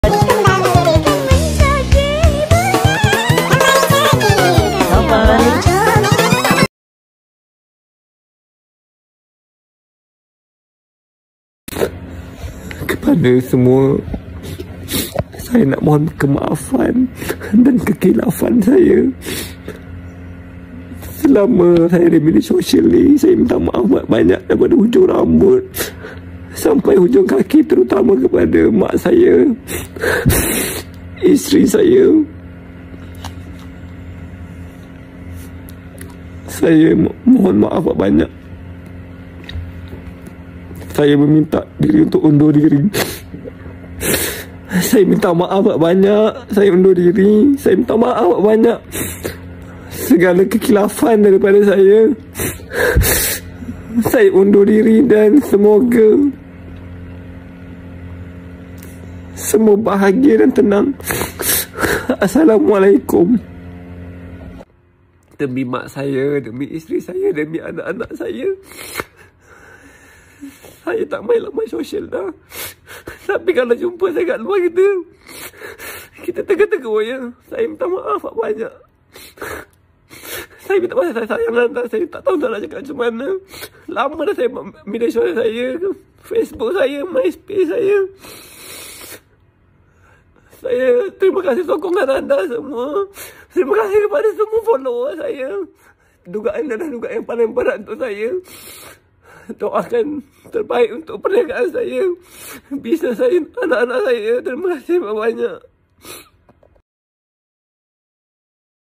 Kepada semua, saya nak mohon kemaafan dan kekilafan saya. Selama saya ada media sosial ni, saya minta maaf banyak daripada hujung rambut sampai hujung kaki, terutama kepada mak saya, isteri saya. Saya mohon maaf banyak. Saya meminta diri untuk undur diri. Saya minta maaf banyak. Saya undur diri. Saya minta maaf banyak. Segala kekilafan daripada saya. Saya undur diri dan semoga semua bahagia dan tenang. Assalamualaikum. Demi mak saya, demi isteri saya, demi anak-anak saya, saya tak main sosial dah. Tapi kalau jumpa saya kat luar kita tegur-tegur je. Saya minta maaf banyak. Saya minta maaf, saya sayang anda. Saya tak tahu nak cakap macam mana. Lama dah saya media sosial saya, Facebook saya, MySpace saya. Saya terima kasih sokongan anda semua. Terima kasih kepada semua follower saya. Dugaan adalah dugaan yang paling berat untuk saya. Doakan terbaik untuk perniagaan saya, bisnes saya, anak-anak saya. Terima kasih banyak.